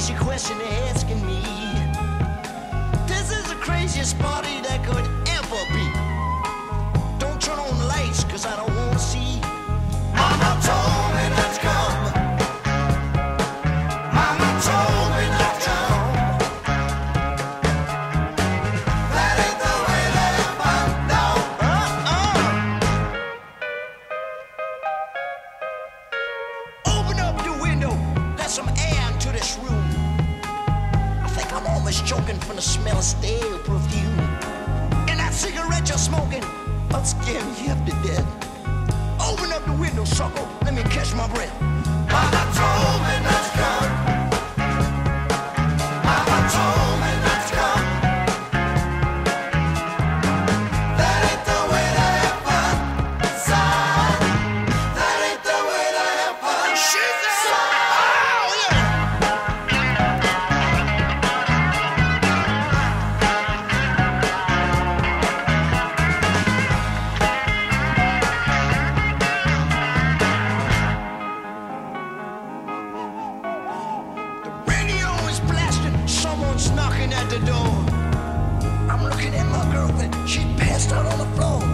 crazy question they're asking me. This is the craziest party that could ever be. Don't turn on the lights, cause I don't wanna see. Mama told me not to come. Mama told me not to come. That ain't the way that I found out. Open up the window, let some air into this room. I think I'm almost choking from the smell of stale perfume. And that cigarette you're smoking, I'll scare me half to death. Open up the window, sucker, let me catch my breath. Mama told me not to come. Mama told me not to come. That ain't the way to have fun, son. That ain't the way to have fun. She said, oh yeah. Someone's knocking at the door. I'm looking at my girlfriend. She passed out on the floor.